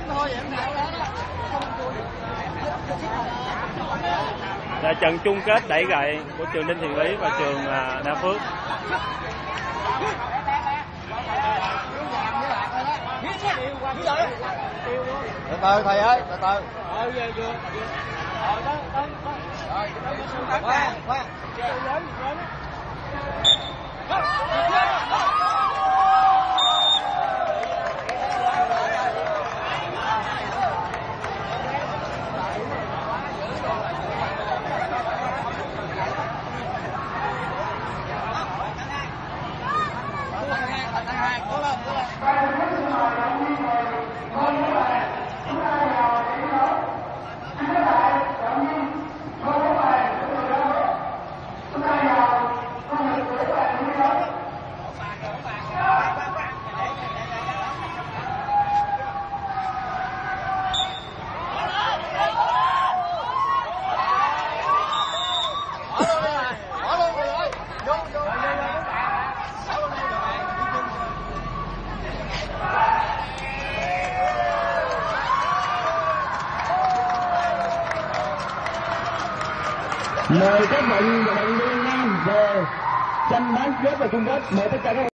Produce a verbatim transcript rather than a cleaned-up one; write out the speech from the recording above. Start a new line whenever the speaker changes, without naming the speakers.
Là trận chung kết đẩy gậy của trường Đinh Thiện Lý và trường uh, Đa Phước.
Từ từ thầy ơi, từ từ. Khoan, khoan.
Mời các vận động viên nam về tranh bán kết và chung kết. Mời tất cả các